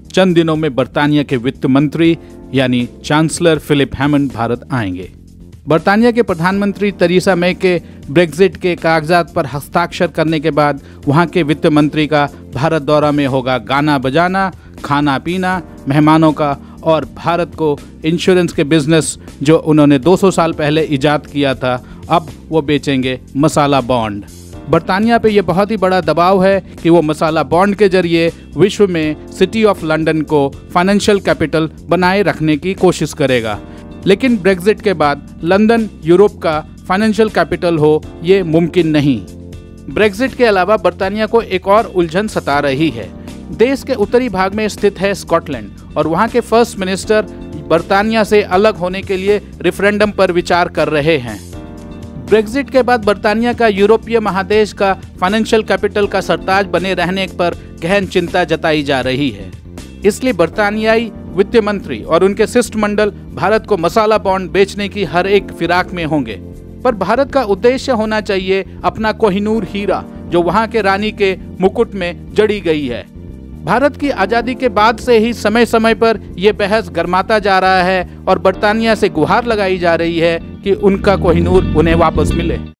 चंद दिनों में बर्तानिया के वित्त मंत्री यानी चांसलर फिलिप हैमंड भारत आएंगे। बर्तानिया के प्रधानमंत्री तेरेसा मे के ब्रेक्जिट के कागजात पर हस्ताक्षर करने के बाद वहां के वित्त मंत्री का भारत दौरा में होगा गाना बजाना, खाना पीना, मेहमानों का और भारत को इंश्योरेंस के बिजनेस जो उन्होंने 200 साल पहले इजाद किया था, अब वो बेचेंगे मसाला बॉन्ड। बर्तानिया पे ये बहुत ही बड़ा दबाव है कि वो मसाला बॉन्ड के जरिए विश्व में सिटी ऑफ लंदन को फाइनेंशियल कैपिटल बनाए रखने की कोशिश करेगा। लेकिन ब्रेक्जिट के बाद लंदन यूरोप का फाइनेंशियल कैपिटल हो ये मुमकिन नहीं। ब्रेक्जिट के अलावा बर्तानिया को एक और उलझन सता रही है। देश के उत्तरी भाग में स्थित है स्कॉटलैंड और वहाँ के फर्स्ट मिनिस्टर बर्तानिया से अलग होने के लिए रेफरेंडम पर विचार कर रहे हैं। ब्रेक्जिट के बाद बर्तानिया का यूरोपीय महादेश का फाइनेंशियल कैपिटल का सरताज बने रहने पर गहन चिंता जताई जा रही है। इसलिए बर्तानियाई वित्त मंत्री और उनके शिष्टमंडल भारत को मसाला बॉन्ड बेचने की हर एक फिराक में होंगे। पर भारत का उद्देश्य होना चाहिए अपना कोहिनूर हीरा जो वहां के रानी के मुकुट में जड़ी गई है। भारत की आज़ादी के बाद से ही समय समय पर यह बहस गरमाता जा रहा है और बर्तानिया से गुहार लगाई जा रही है कि उनका कोहिनूर उन्हें वापस मिले।